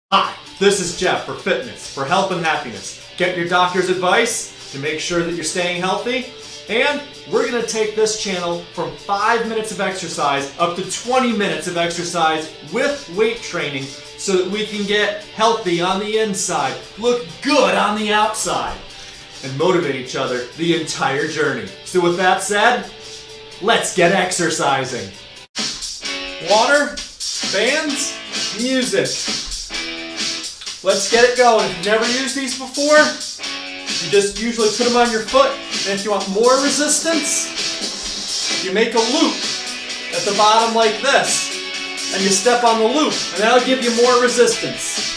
Hi, this is Jeff for Fitness, for Health and Happiness. Get your doctor's advice to make sure that you're staying healthy. And we're going to take this channel from 5 minutes of exercise up to 20 minutes of exercise with weight training so that we can get healthy on the inside, look good on the outside, and motivate each other the entire journey. So with that said, let's get exercising. Water, bands, music. Let's get it going. If you've never used these before, you just usually put them on your foot. And if you want more resistance, you make a loop at the bottom like this. And you step on the loop, and that'll give you more resistance.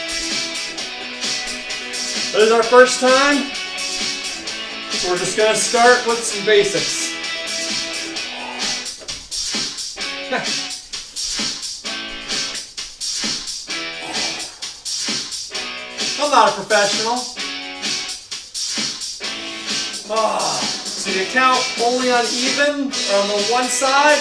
This is our first time, so we're just going to start with some basics. I'm not a professional. So you count only on even or on the one side?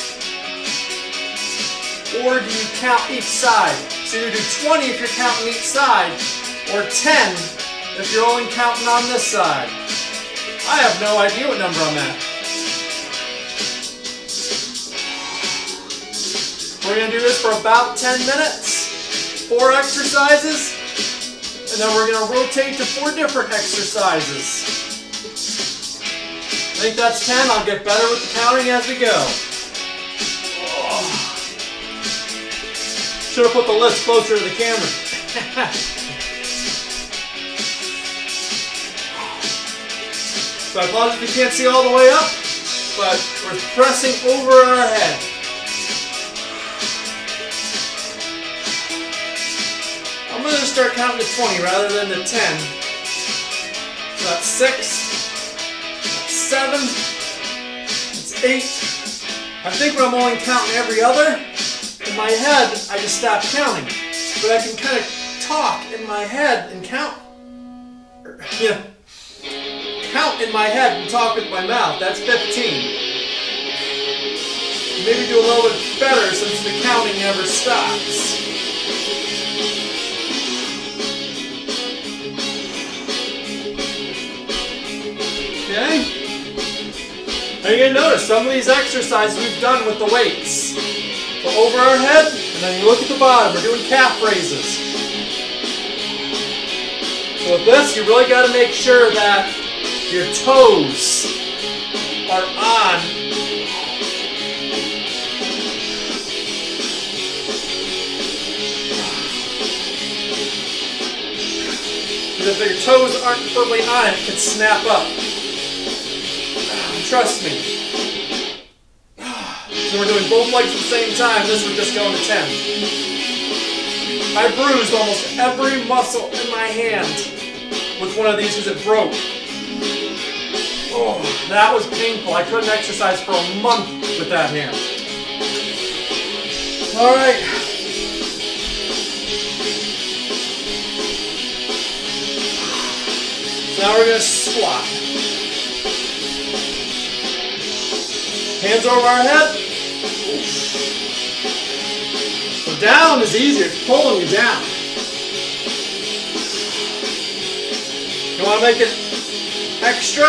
Or do you count each side? So you do 20 if you're counting each side, or 10 if you're only counting on this side. I have no idea what number I'm at. We're going to do this for about 10 minutes, 4 exercises, and then we're going to rotate to 4 different exercises. I think that's 10. I'll get better with the counting as we go. Should have put the list closer to the camera. So I apologize if you can't see all the way up, but we're pressing over our head. I'm going to start counting to 20 rather than to 10. So that's 6. 7, it's 8. I think when I'm only counting every other, in my head, I just stop counting. But I can kind of talk in my head and count. Count in my head and talk with my mouth. That's 15. Maybe do a little bit better since the counting never stops. Okay? Now you're going to notice some of these exercises we've done with the weights. So over our head, and then you look at the bottom. We're doing calf raises. So with this, you really got to make sure that your toes are on. Because if your toes aren't firmly on it, it can snap up. Trust me. So we're doing both legs at the same time. This would just go into 10. I bruised almost every muscle in my hand with one of these because it broke. Oh, that was painful. I couldn't exercise for a month with that hand. All right. So now we're going to squat. Hands over our head. So down is easier. It's pulling you down. You want to make it extra?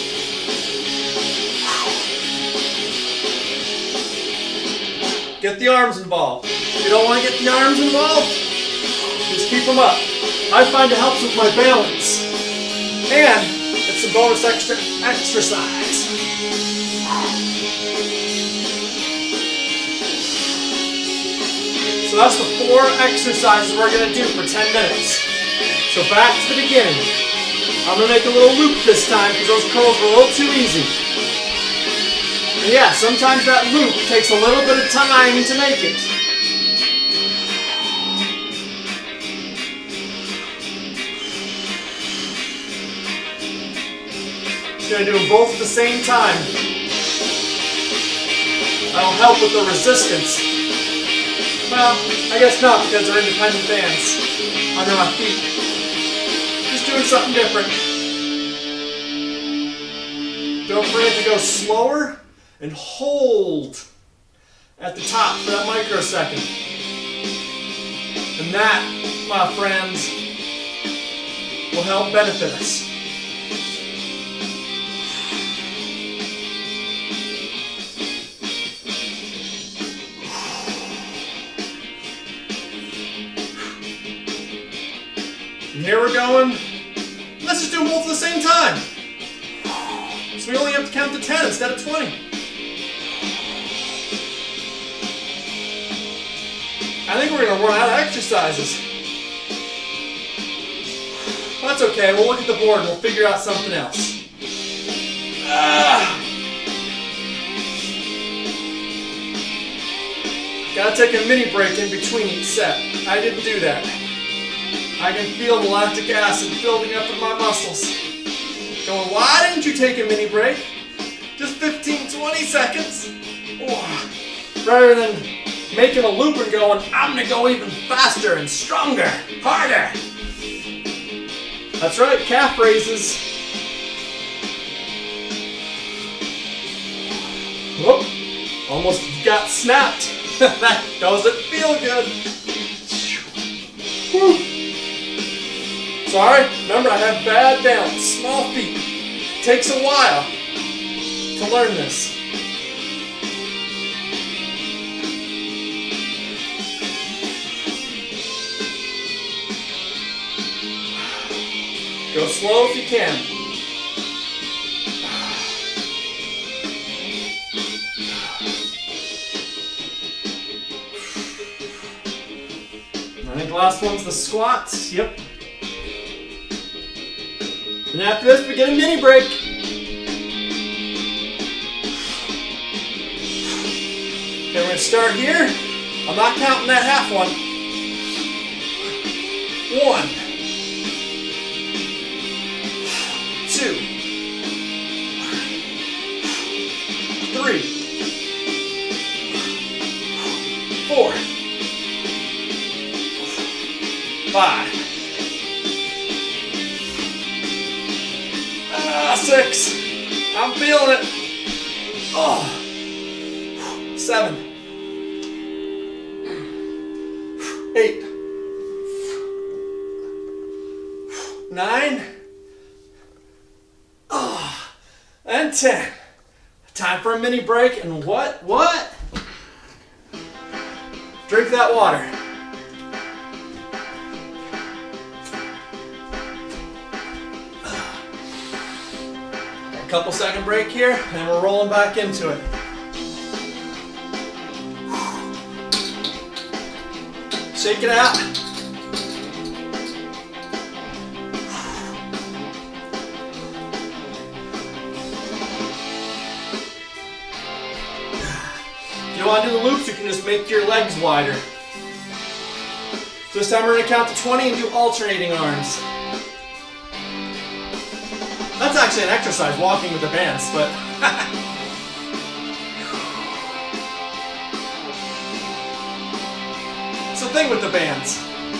Get the arms involved. If you don't want to get the arms involved, just keep them up. I find it helps with my balance. And it's a bonus extra exercise. So that's the 4 exercises we're going to do for 10 minutes. So back to the beginning. I'm going to make a little loop this time because those curls were a little too easy. And yeah, sometimes that loop takes a little bit of time to make it. Just going to do them both at the same time. That'll help with the resistance. Well, I guess not because they're independent bands under my feet. Just doing something different. Don't forget to go slower and hold at the top for that microsecond. And that my friends, will help benefit us. And here we're going. Let's just do them both at the same time. So we only have to count to 10 instead of 20. I think we're going to run out of exercises. Well, that's okay. We'll look at the board and we'll figure out something else. Gotta take a mini break in between each set. I didn't do that. I can feel the lactic acid building up in my muscles. Going, why didn't you take a mini break? Just 15, 20 seconds. Oh. Rather than making a loop and going, I'm gonna go even faster and stronger, harder. That's right, calf raises. Whoop, almost got snapped. That doesn't feel good. Whew. Sorry, remember I have bad balance, small feet. Takes a while to learn this. Go slow if you can. I think the last one's the squats. Yep. And after this, we get a mini break. Okay, we're going to start here. I'm not counting that half one. 1, 2, 3, 4, 5, 6. I'm feeling it. Oh, 7, 8, 9, and 10. Time for a mini break, and what? Drink that water. A couple second break here, and we're rolling back into it. Shake it out. If you want to do the loops, you can just make your legs wider. So this time we're going to count to 20 and do alternating arms. That's actually an exercise, walking with the bands, but it's the thing with the bands.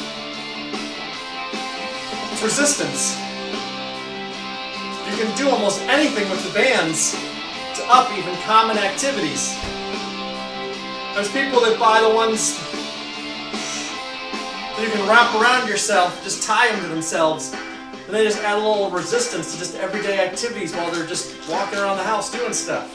It's resistance. You can do almost anything with the bands to up even common activities. There's people that buy the ones that you can wrap around yourself, just tie them to themselves, and they just add a little resistance to just everyday activities while they're just walking around the house doing stuff.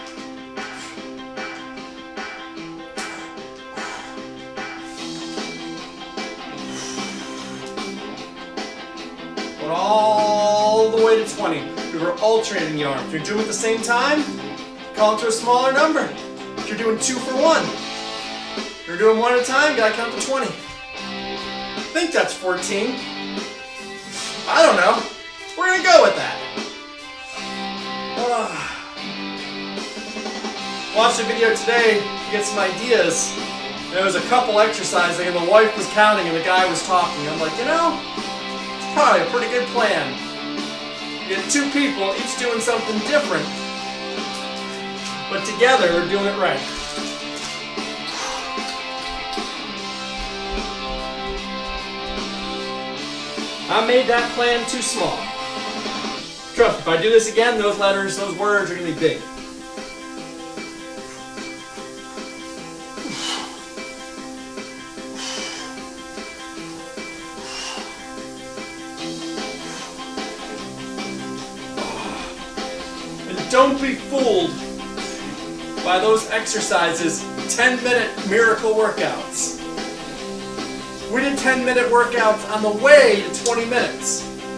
But all the way to 20. We were alternating the arms. If you're doing it at the same time, call it to a smaller number. If you're doing 2 for 1. If you're doing 1 at a time, you gotta count to 20. I think that's 14. I don't know. We're gonna go with that. Watched a video today to get some ideas. There was a couple exercising and the wife was counting and the guy was talking. I'm like, you know, it's probably a pretty good plan. You get 2 people, each doing something different, but together we're doing it right. I made that plan too small. Trust me, if I do this again, those letters, those words are going to be big. don't be fooled by those exercises, 10-minute miracle workouts. We did 10-minute workouts on the way to 20 minutes.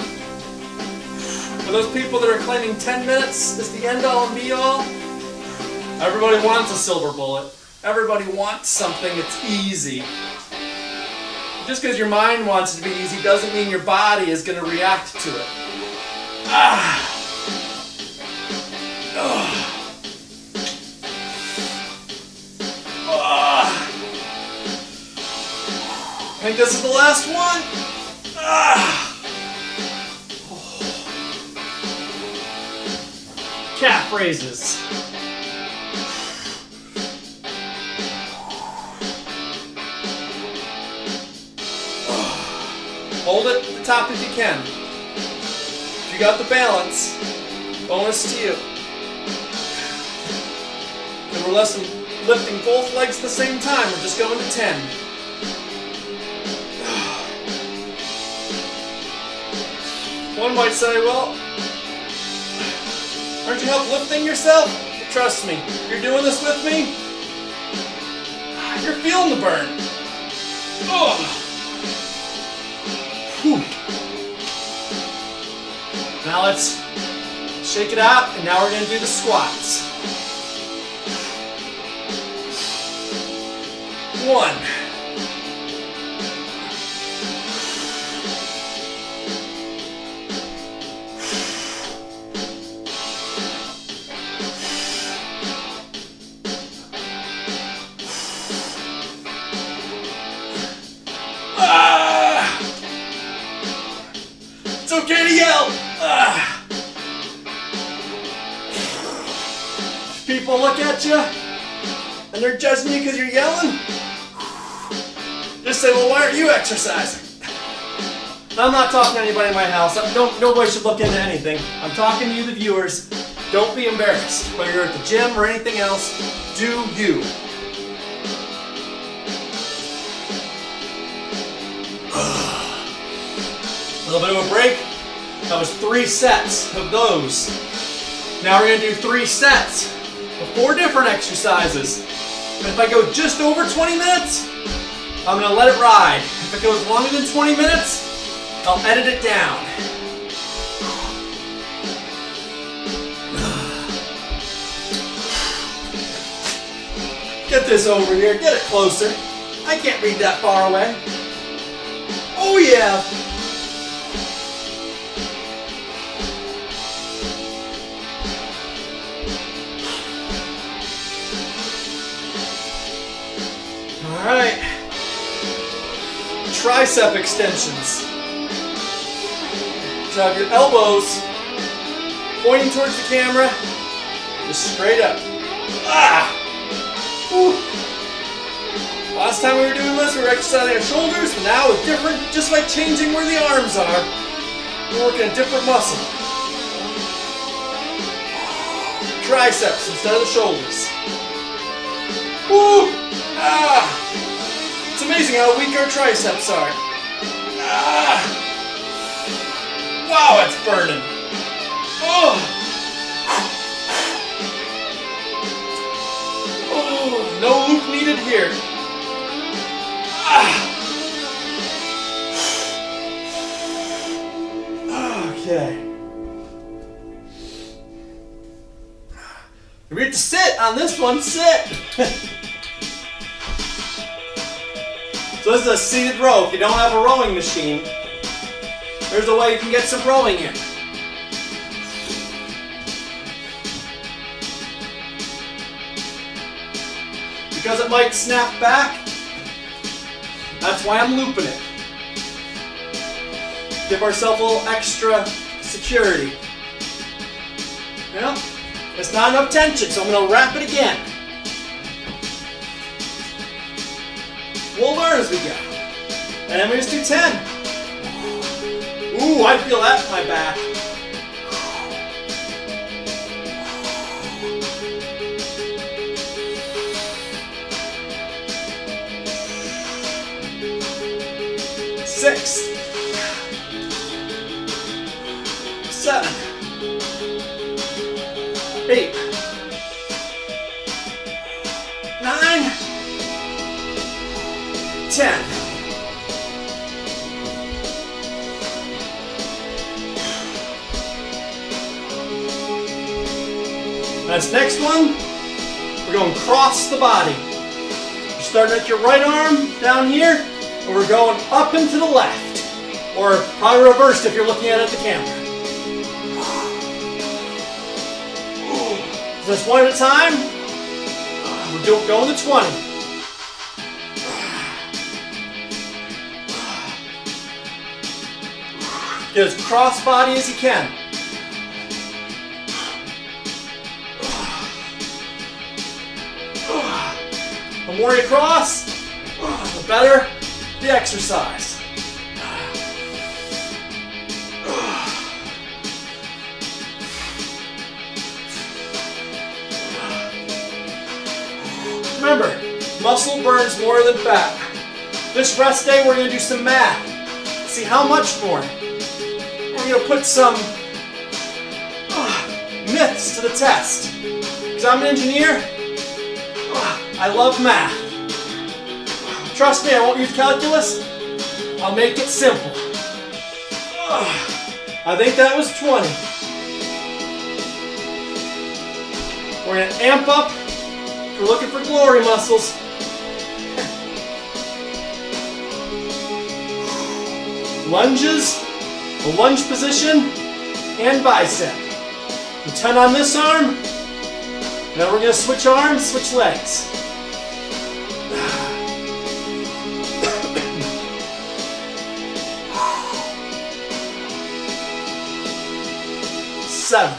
For those people that are claiming 10 minutes is the end-all and be-all, everybody wants a silver bullet. Everybody wants something that's easy. Just because your mind wants it to be easy doesn't mean your body is going to react to it. Ah. Oh. Oh. I think this is the last one. Ah. Oh. Calf raises. Hold it at the top if you can. If you got the balance, bonus to you. And we're lifting both legs at the same time. We're just going to 10. One might say, well, aren't you help lifting yourself? Trust me, if you're doing this with me, you're feeling the burn. Oh. Now let's shake it out, and now we're going to do the squats. 1. 'Yell! People look at you and they're judging you because you're yelling. Just say, well, why aren't you exercising? I'm not talking to anybody in my house. Nobody should look into anything. I'm talking to you, the viewers. Don't be embarrassed. Whether you're at the gym or anything else, do you. A little bit of a break. That was 3 sets of those. Now we're going to do 3 sets of 4 different exercises. And if I go just over 20 minutes, I'm going to let it ride. If it goes longer than 20 minutes, I'll edit it down. Get this over here. Get it closer. I can't read that far away. Oh yeah. Alright, tricep extensions. So have your elbows pointing towards the camera, just straight up. Ah! Whew. Last time we were doing this, we were exercising our shoulders, but now it's different, just by changing where the arms are. We're working a different muscle. Triceps instead of the shoulders. Woo! Ah! It's amazing how weak our triceps are. Ah! Wow, it's burning. Oh! Oh, no loop needed here. Ah! Okay. We have to sit on this one. Sit. So this is a seated row. If you don't have a rowing machine, there's a way you can get some rowing in. Because it might snap back, that's why I'm looping it. Give ourselves a little extra security. You know? It's not enough tension, so I'm going to wrap it again. We'll learn as we go. And then we just do 10. Ooh, I feel that in my back. Six. 7. 8, 9, 10. This next one, we're going cross the body. You're starting at your right arm down here, and we're going up and to the left. Or probably reversed if you're looking at it at the camera. Just one at a time. We're going to 20. Get as cross body as you can. The more you cross, the better the exercise. Remember, muscle burns more than fat. This rest day, we're going to do some math. See how much more. We're going to put some myths to the test. Because I'm an engineer, I love math. Trust me, I won't use calculus. I'll make it simple. I think that was 20. We're going to amp up. We're looking for glory muscles. Lunges, a lunge position, and bicep. We 10 on this arm. Now we're going to switch arms, switch legs. 7.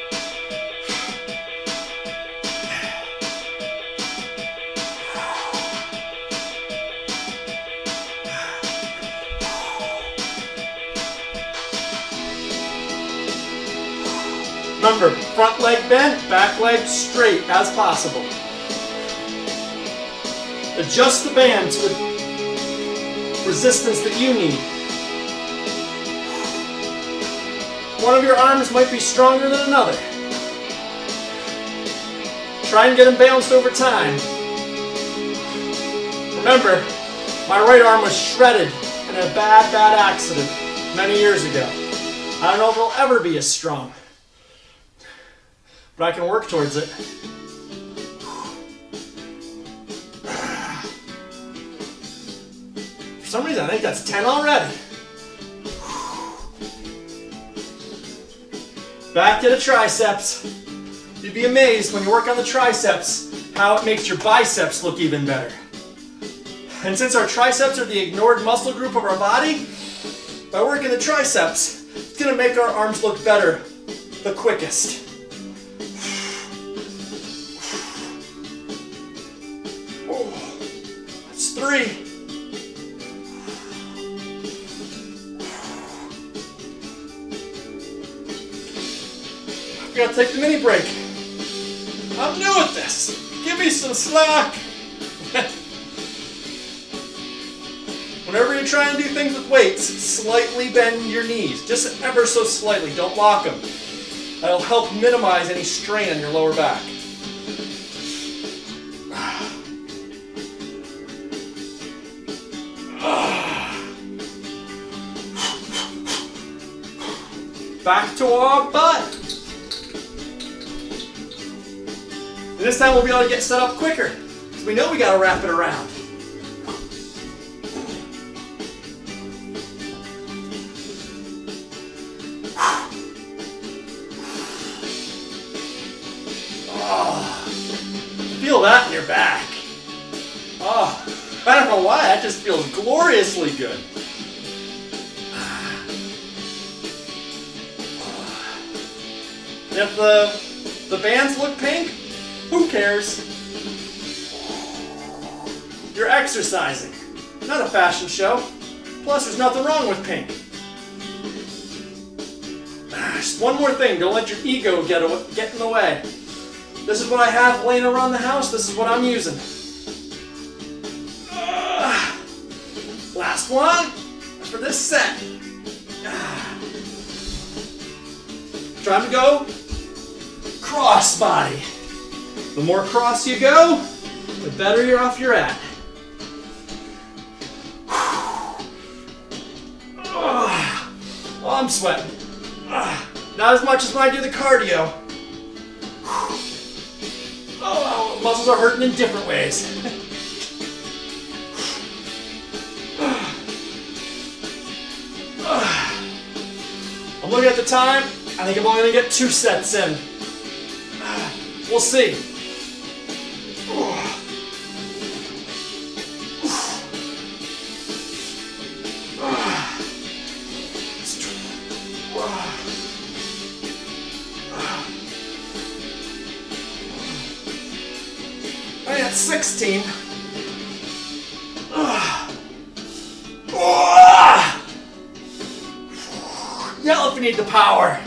Remember, front leg bent, back leg straight as possible. Adjust the band to the resistance that you need. One of your arms might be stronger than another. Try and get them balanced over time. Remember, my right arm was shredded in a bad accident many years ago. I don't know if it'll ever be as strong, but I can work towards it. For some reason, I think that's 10 already. Back to the triceps. You'd be amazed when you work on the triceps how it makes your biceps look even better. And since our triceps are the ignored muscle group of our body, by working the triceps, it's going to make our arms look better the quickest. That's 3. I've got to take the mini break. I'm new at this. Give me some slack. Whenever you're trying to do things with weights, slightly bend your knees. Just ever so slightly. Don't lock them. That'll help minimize any strain on your lower back. Back to our butt. And this time we'll be able to get set up quicker, because we know we got to wrap it around. Oh, feel that in your back. Oh, I don't know why, that just feels gloriously good. If the bands look pink, who cares? You're exercising, not a fashion show. Plus, there's nothing wrong with pink. Just one more thing, don't let your ego get in the way. This is what I have laying around the house, this is what I'm using. Last one for this set. Time to go cross body. The more cross you go, the better you're off you're at. Oh, I'm sweating. Not as much as when I do the cardio. Oh, muscles are hurting in different ways. I'm looking at the time. I think I'm only going to get 2 sets in. We'll see. I got 16. Yell if you need the power.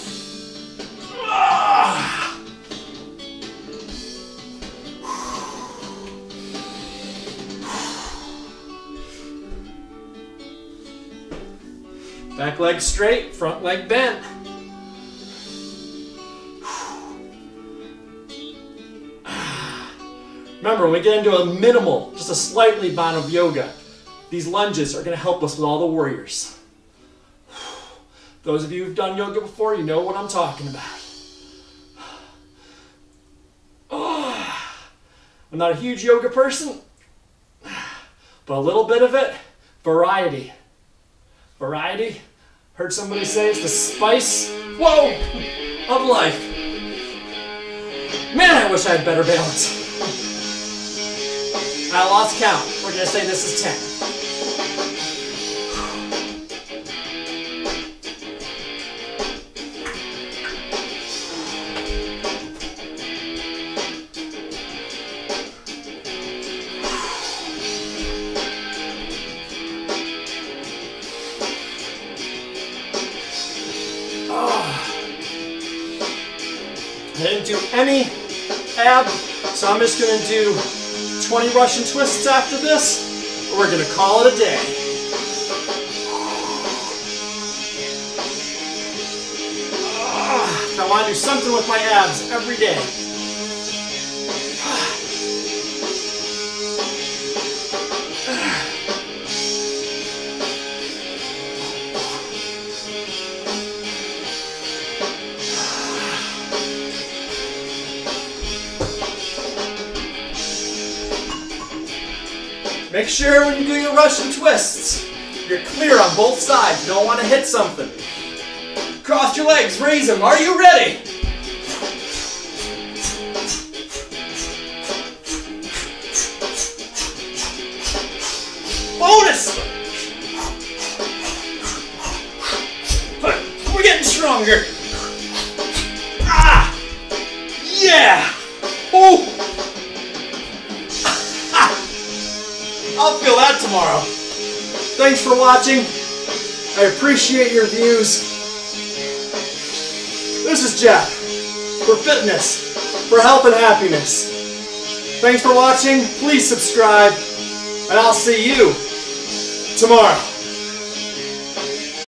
Back leg straight, front leg bent. Remember, when we get into a minimal, just a slightly amount of yoga, these lunges are going to help us with all the warriors. Those of you who've done yoga before, you know what I'm talking about. I'm not a huge yoga person, but a little bit of it, variety. Variety, heard somebody say it's the spice, whoa, of life. Man, I wish I had better balance. I lost count. We're going to say this is 10. I didn't do any ab, so I'm just going to do 20 Russian twists after this, and we're going to call it a day. I want to do something with my abs every day. Make sure when you do your Russian twists, you're clear on both sides. You don't want to hit something. Cross your legs, raise them. Are you ready? Bonus! We're getting stronger. Ah! Yeah! Oh! I'll feel that tomorrow. Thanks for watching. I appreciate your views. This is Jeff for fitness, for health and happiness. Thanks for watching. Please subscribe, and I'll see you tomorrow.